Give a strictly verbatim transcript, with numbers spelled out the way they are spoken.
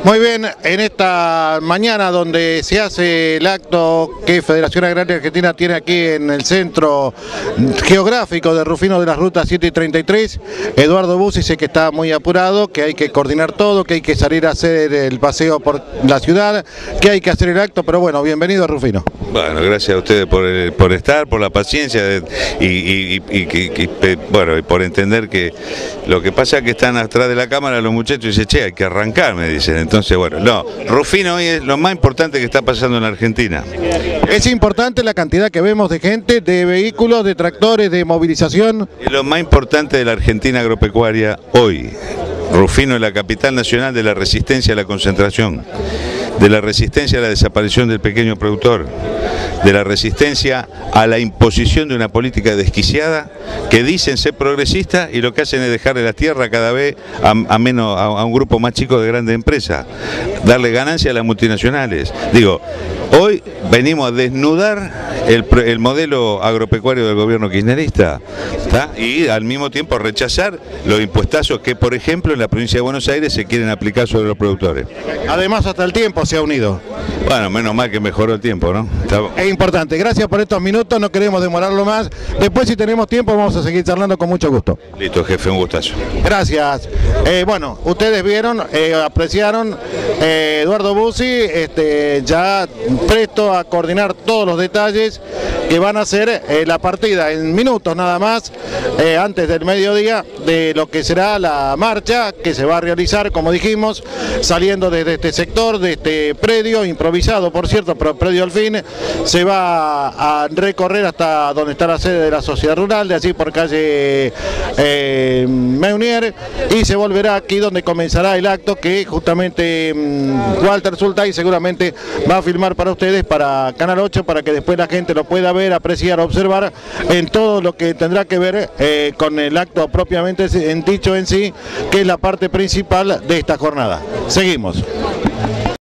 Muy bien, en esta mañana donde se hace el acto que Federación Agraria Argentina tiene aquí en el centro geográfico de Rufino de las Rutas siete y treinta y tres, Eduardo Bussi dice que está muy apurado, que hay que coordinar todo, que hay que salir a hacer el paseo por la ciudad, que hay que hacer el acto, pero bueno, bienvenido a Rufino. Bueno, gracias a ustedes por, por estar, por la paciencia de, y, y, y, y, y, bueno, y por entender que lo que pasa es que están atrás de la cámara los muchachos y dicen, che, hay que arrancar, me dicen. Entonces, bueno, no, Rufino hoy es lo más importante que está pasando en Argentina. Es importante la cantidad que vemos de gente, de vehículos, de tractores, de movilización. Es lo más importante de la Argentina agropecuaria hoy. Rufino es la capital nacional de la resistencia a la concentración, de la resistencia a la desaparición del pequeño productor, de la resistencia a la imposición de una política desquiciada que dicen ser progresista y lo que hacen es dejarle la tierra cada vez a, a, menos, a, a un grupo más chico de grandes empresas, darle ganancia a las multinacionales. Digo, hoy venimos a desnudar el, el modelo agropecuario del gobierno kirchnerista, ¿tá? Y al mismo tiempo rechazar los impuestazos que, por ejemplo, en la provincia de Buenos Aires se quieren aplicar sobre los productores. Además, hasta el tiempo se ha unido. Bueno, menos mal que mejoró el tiempo, ¿no? Está... Es importante. Gracias por estos minutos, no queremos demorarlo más. Después, si tenemos tiempo, vamos a seguir charlando con mucho gusto. Listo, jefe, un gustazo. Gracias. Eh, bueno, ustedes vieron, eh, apreciaron, eh, Eduardo Bussi este, ya presto a coordinar todos los detalles que van a ser eh, la partida en minutos nada más, eh, antes del mediodía, de lo que será la marcha que se va a realizar, como dijimos, saliendo desde este sector, de este predio, improvisado por cierto, pero predio al fin, se va a recorrer hasta donde está la sede de la Sociedad Rural, de allí por calle eh, Meunier, y se volverá aquí donde comenzará el acto que justamente um, Walter Sultay seguramente va a filmar para ustedes, para Canal ocho, para que después la gente lo pueda ver, apreciar, observar en todo lo que tendrá que ver eh, con el acto propiamente dicho en sí, que es la parte principal de esta jornada. Seguimos.